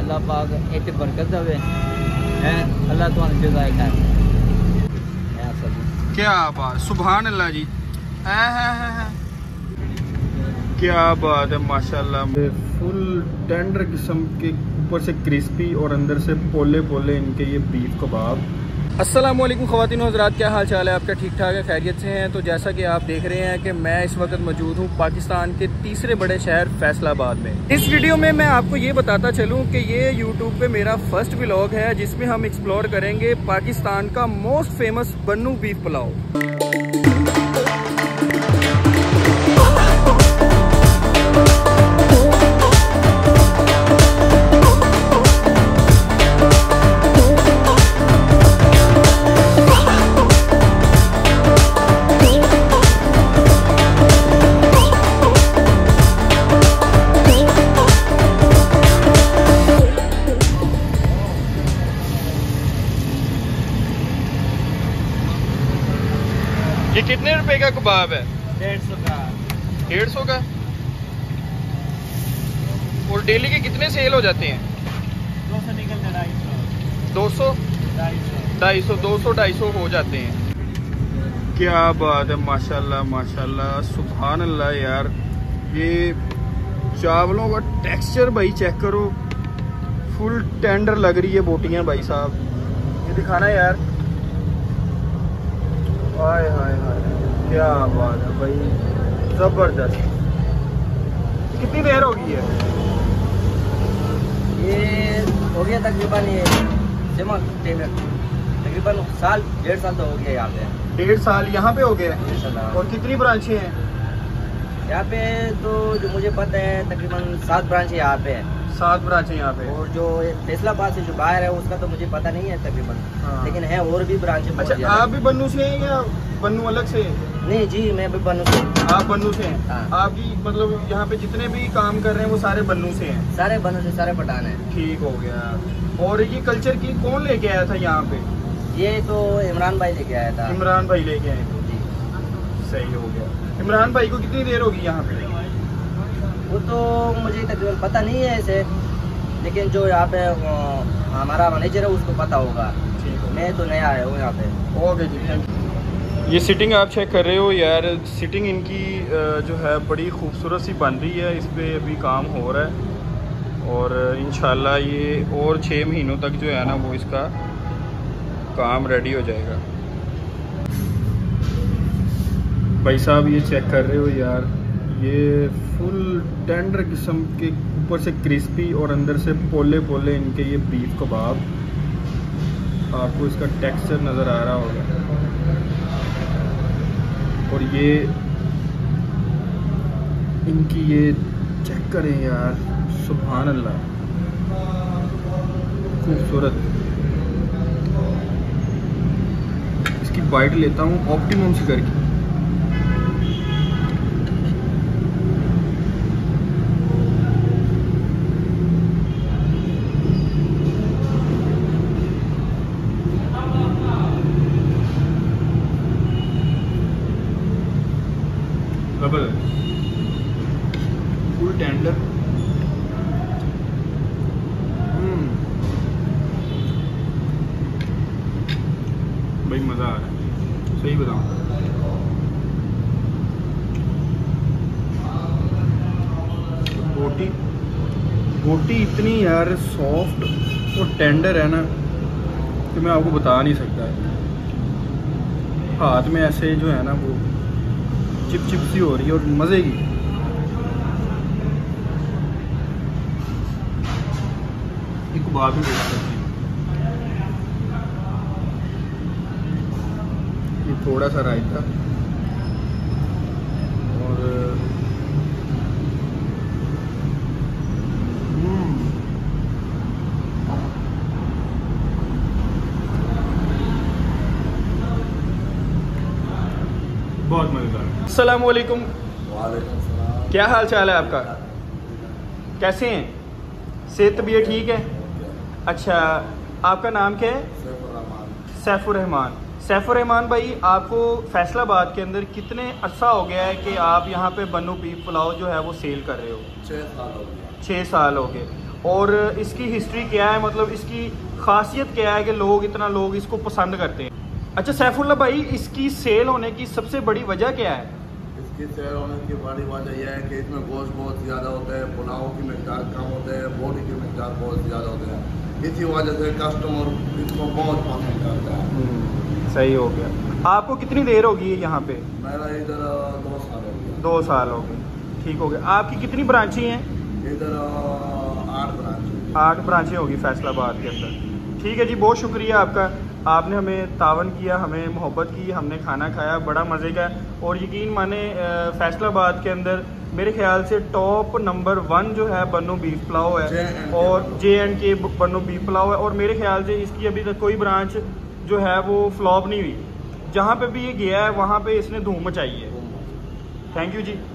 अल्लाह पाक एक बरकत दे हैं, अल्लाह तो जज़ाए खैर। क्या बात, सुभान अल्लाह जी। है क्या बात है माशाल्लाह। फुल टेंडर किस्म के, ऊपर से क्रिस्पी और अंदर से पोले पोले इनके ये बीफ कबाब। अस्सलाम वालेकुम ख़वातीन और हज़रात, क्या हाल चाल है आपका? ठीक ठाक है, खैरियत से हैं? तो जैसा कि आप देख रहे हैं कि मैं इस वक्त मौजूद हूँ पाकिस्तान के तीसरे बड़े शहर फैसलाबाद में। इस वीडियो में मैं आपको ये बताता चलूँ कि ये यूट्यूब पे मेरा फर्स्ट व्लॉग है जिसमें हम एक्सप्लोर करेंगे पाकिस्तान का most famous Bannu beef pulao. ये कितने रुपए का कबाब है? 150 का। 150 का। और डेली के कितने सेल हो जाते हैं? 200 निकलते 250। 200 250 200 250 हो जाते हैं। क्या बात है माशाल्लाह माशाल्लाह, सुभान अल्लाह यार। ये चावलों का टेक्सचर भाई चेक करो, फुल टेंडर लग रही है बोटियां भाई साहब। ये दिखाना यार, हाय हाय हाय, क्या बात है भाई, जबरदस्त। कितनी देर हो गई है? ये हो गया तकरीबन, ये तकरीबन साल 1.5 साल तो हो गया यहाँ पे। 1.5 साल यहाँ पे हो गया है। इंशाल्लाह। और कितनी ब्रांचें हैं यहाँ पे? तो जो मुझे पता है तकरीबन 7 ब्रांच है यहाँ पे। 7 ब्रांचें यहाँ पे। और जो फैसलाबाद से जो बाहर है उसका तो मुझे पता नहीं है तकरीबन। हाँ। लेकिन है और भी ब्रांच। अच्छा, आप भी बन्नू से हैं या बन्नू अलग से? नहीं जी, मैं भी बन्नू से। आप बन्नू से हैं? हाँ। आपकी मतलब यहाँ पे जितने भी काम कर रहे हैं वो सारे बन्नू से हैं? सारे बन्नू से, सारे पठान है। ठीक हो गया। और ये कल्चर की कौन लेके आया था यहाँ पे? ये तो इमरान भाई लेके आया था। इमरान भाई लेके आए थे। जी। सही हो गया। इमरान भाई को कितनी देर होगी यहाँ पे? वो तो मुझे तकरीबन पता नहीं है ऐसे, लेकिन जो यहाँ पे हमारा मैनेजर है उसको पता होगा। ठीक हो। मैं तो नया आया हूँ यहाँ पे। ओके जी, थैंक यू। ये सिटिंग आप चेक कर रहे हो यार, सिटिंग इनकी जो है बड़ी खूबसूरत सी बन रही है। इस पे अभी काम हो रहा है और इंशाल्लाह ये और 6 महीनों तक जो है ना वो इसका काम रेडी हो जाएगा। भाई साहब ये चेक कर रहे हो यार, ये फुल टेंडर किस्म के, ऊपर से क्रिस्पी और अंदर से पोले पोले इनके ये बीफ कबाब। आपको इसका टेक्सचर नज़र आ रहा होगा। और ये इनकी ये चेक करें यार, सुभान अल्लाह, खूबसूरत। इसकी बाइट लेता हूँ ऑप्टिमम फिगर की। Full tender. भाई मज़ा आ रहा है, सही बताऊँ। बोटी इतनी यार सॉफ्ट और टेंडर है ना कि मैं आपको बता नहीं सकता। हाथ में ऐसे जो है ना वो चिप चिप सी हो रही है और मज़े की। एक कबाब भी देख सकते हैं, ये थोड़ा सा रायता और बहुत मज़ेदार। अस्सलाम वालेकुम। क्या हाल चाल है आपका? कैसे हैं? सेहत तबीयत ठीक है? अच्छा, आपका नाम क्या है? सैफुर रहमान। सैफुर रहमान भाई, आपको फैसलाबाद के अंदर कितने अरसा हो गया है कि आप यहाँ पे बन्नू बीफ पुलाव जो है वो सेल कर रहे हो? 6 साल हो गए। 6 साल हो गए। और इसकी हिस्ट्री क्या है, मतलब इसकी खासियत क्या है कि लोग इसको पसंद करते हैं। अच्छा सैफुल्ला भाई, इसकी सेल होने की सबसे बड़ी वजह क्या है? इसकी सेल होने की बड़ी वजह यह है कि इसमें गोश्त बहुत ज़्यादा होता है, पुलाव की मिकदार कम होते हैं, बोटी की मिकदार बहुत ज़्यादा होते हैं। इसी वजह से कस्टमर इसको बहुत पसंद करता है। सही हो गया। आपको कितनी देर होगी यहाँ पे? मेरा इधर 2 साल हो गया। 2 साल हो गए, ठीक हो गया। आपकी कितनी ब्रांचें हैं? इधर 8 ब्रांचें होगी फैसलाबाद के अंदर। ठीक है जी, बहुत शुक्रिया आपका, आपने हमें तावन किया, हमें मोहब्बत की, हमने खाना खाया बड़ा मज़े का। और यकीन माने फैसलाबाद के अंदर मेरे ख्याल से टॉप नंबर 1 जो है बन्नू बीफ पुलाव है, और J&K बन्नू बीफ पुलाव है। और मेरे ख्याल से इसकी अभी तक कोई ब्रांच जो है वो फ्लॉप नहीं हुई। जहाँ पे भी ये गया है वहाँ पे इसने धूम मचाई है। थैंक यू जी।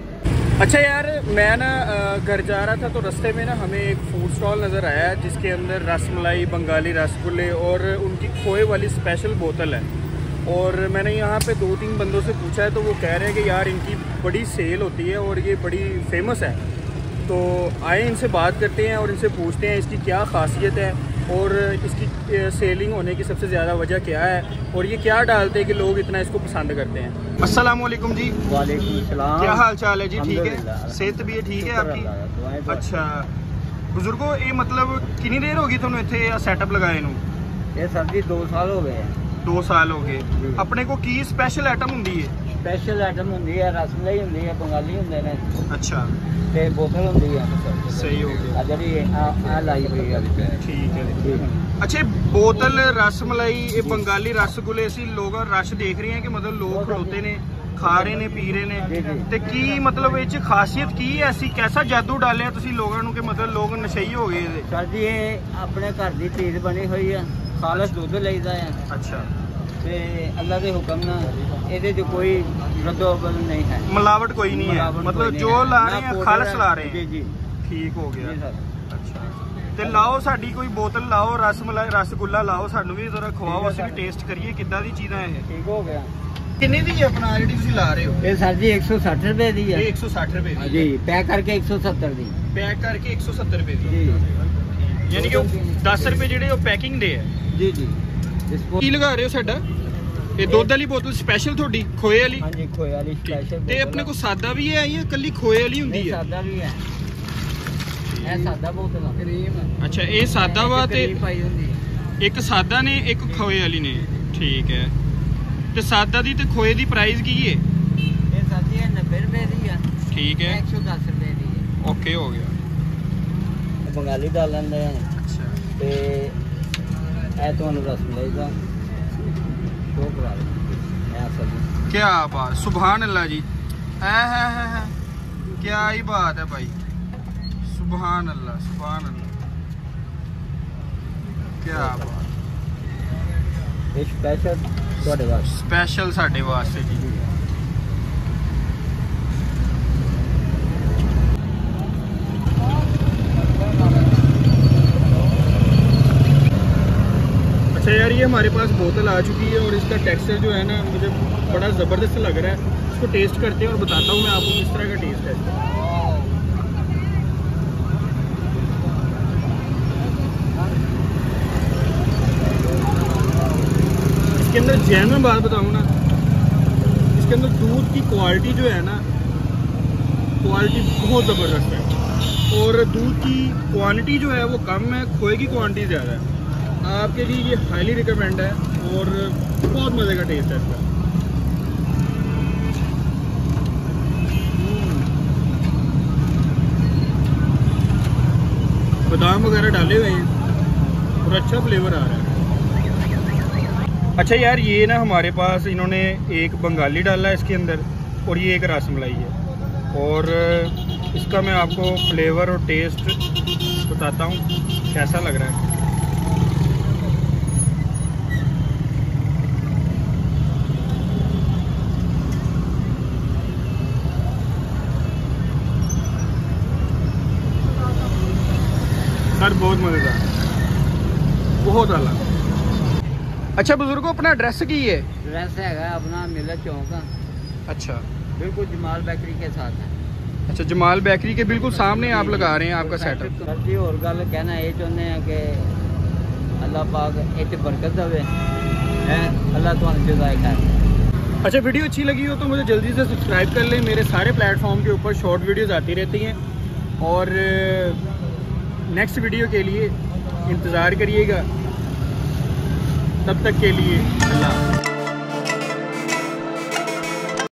अच्छा यार, मैं ना घर जा रहा था तो रास्ते में ना हमें एक फूड स्टॉल नज़र आया जिसके अंदर रसमलाई, बंगाली रसगुल्ले और उनकी खोए वाली स्पेशल बोतल है। और मैंने यहाँ पे 2-3 बंदों से पूछा है तो वो कह रहे हैं कि यार इनकी बड़ी सेल होती है और ये बड़ी फेमस है। तो आए इनसे बात करते हैं और इनसे पूछते हैं इसकी क्या खासियत है और इसकी सेलिंग होने की सबसे ज़्यादा वजह क्या है और ये क्या डालते हैं कि लोग इतना इसको पसंद करते हैं। अस्सलाम वालेकुम जी। वालेकुम सलाम। क्या हाल चाल है जी? ठीक है, सेहत भी है ठीक है आपकी? अच्छा बुजुर्गो, ये मतलब कितनी देर होगी तुहानू इत्थे सैटअप लगाए नू? ये सर जी 2 साल हो गए हैं। 2 साल हो गए। अपने को की स्पेशल आइटम होंदी है? स्पेशल आइटम होंदी है, रसमलाई होंदी है, बंगाली होंदे ने। अच्छा, ते बोतल होंदी है। सही हो गया। आ जड़ी आ लाई हुई है। ठीक है। अच्छा, बोतल रसमलाई, ये बंगाली रसगुल्ले ਅਸੀਂ लोग रश देख रहे हैं कि मतलब लोग खड़ोते ने, खा रहे ने, पी रहे ने, ते की मतलब ਇਹ 'ਚ ਖਾਸੀਅਤ ਕੀ ਹੈ? ਅਸੀਂ कैसा जादू डालिया ਤੁਸੀਂ ਲੋਕਾਂ ਨੂੰ ਕਿ मतलब लोग नशेई हो गए? सर जी ये अपने घर की चीज बनी हुई है, खालस दुध लईदा है। अच्छा, ते अल्लाह के हुक्म नाल ਇਹਦੇ 'ਚ कोई रद्दोबदल नहीं है, मिलावट कोई नहीं है, मतलब जो ला रहे हैं खालस ला रहे हैं। जी जी ठीक हो गया। जी सर। अच्छा, ਤੇ ਲਾਓ ਸਾਡੀ ਕੋਈ ਬੋਤਲ ਲਾਓ, ਰਸਮਲਾਈ ਰਸਗੁੱਲਾ ਲਾਓ, ਸਾਨੂੰ ਵੀ ਜ਼ਰਾ ਖਵਾਓ, ਅਸੀਂ ਵੀ ਟੇਸਟ ਕਰੀਏ ਕਿੱਦਾਂ ਦੀ ਚੀਜ਼ਾਂ ਇਹ। ठीक हो गया। ਕਿੰਨੇ ਦੀ ਹੈ ਆਪਣਾ ਜਿਹੜੀ ਤੁਸੀਂ ਲਾ ਰਹੇ ਹੋ? ये सर जी 160 रुपए दी है। ਇਹ 160 ਰੁਪਏ ਦੀ जी पैक करके 170 दी। ਪੈਕ ਕਰਕੇ 170 ਰੁਪਏ ਦੀ। जी ਯਾਨੀ ਕਿ ਉਹ 10 ਰੁਪਏ ਜਿਹੜੇ ਉਹ ਪੈਕਿੰਗ ਦੇ ਹੈ। जी जी इसको ਕੀ ਲਗਾ ਰਹੇ ਹੋ ਸਾਡਾ? ਇਹ ਦੁੱਧ ਵਾਲੀ ਬੋਤਲ ਸਪੈਸ਼ਲ ਤੁਹਾਡੀ ਖੋਏ ਵਾਲੀ? हाँ जी खोए वाली स्पेशल। ਤੇ ਆਪਣੇ ਕੋਲ ਸਾਦਾ ਵੀ ਹੈ ਜਾਂ ਕੱਲੀ ਖੋਏ ਵਾਲੀ ਹੁੰਦੀ ਹੈ? सादा भी है, ये सादा बोतल है। क्रीम ਅੱਛਾ, ਇਹ ਸਾਦਾ ਵਾ ਤੇ क्रीम पाई होंदी है। ਇੱਕ ਸਾਦਾ ਨੇ ਇੱਕ ਖੋਏ ਵਾਲੀ ਨੇ। ਠੀਕ ਹੈ। ਤੇ ਸਾਦਾ ਦੀ ਤੇ ਖੋਏ ਦੀ ਪ੍ਰਾਈਸ ਕੀ ਹੈ? ये सर जी 90 रुपए दी है। ठीक है, 110 रुपए दी है। ओके हो गया। बंगाली डाल लेंदे हैं अच्छा, ते ए तुहानू रसमलाई दा शो करा दे। ए असल क्या बात, सुभान अल्लाह जी। है क्या ही बात है भाई, सुभान अल्लाह, सुभान अल्लाह, क्या बात। ये स्पेशल ਤੁਹਾਡੇ ਵਾਸਤੇ, स्पेशल साडे वास्ते जी। अच्छा यार, ये हमारे पास बोतल आ चुकी है और इसका टेक्सचर जो है ना मुझे बड़ा ज़बरदस्त लग रहा है। इसको टेस्ट करते हैं और बताता हूँ मैं आपको किस तरह का टेस्ट है। इसके अंदर जेन्युइन बात बताऊँ ना, इसके अंदर दूध की क्वालिटी जो है ना, क्वालिटी बहुत ज़बरदस्त है और दूध की क्वांटिटी जो है वो कम है, खोए की क्वांटिटी ज़्यादा है। आपके लिए ये हाईली रिकमेंड है और बहुत मज़े का टेस्ट है इसका। बादाम वगैरह डाले हुए हैं और अच्छा फ्लेवर आ रहा है। अच्छा यार, ये ना हमारे पास इन्होंने एक बंगाली डाला है इसके अंदर और ये एक रसमलाई है और इसका मैं आपको फ्लेवर और टेस्ट बताता हूँ कैसा लग रहा है। सर बहुत मज़ेदार, बहुत अलग। अच्छा बुजुर्गो, अपना एड्रेस की है? एड्रेस है अपना मिलत चौक। अच्छा, बिल्कुल जमाल बेकरी के साथ है। अच्छा, जमाल बेकरी के बिल्कुल सामने आप लगा रहे हैं आपका सेटअप। सर जी और गल कहना ये चाहते हैं कि अल्लाह पाक इतनी बरकत दे, अल्लाह तुहानू जज़ाए खैर। अच्छा, वीडियो अच्छी लगी हो तो मुझे जल्दी से सब्सक्राइब कर लें। मेरे सारे प्लेटफॉर्म के ऊपर शॉर्ट वीडियोस आती रहती हैं और नेक्स्ट वीडियो के लिए इंतज़ार करिएगा। तब तक के लिए अल्लाह।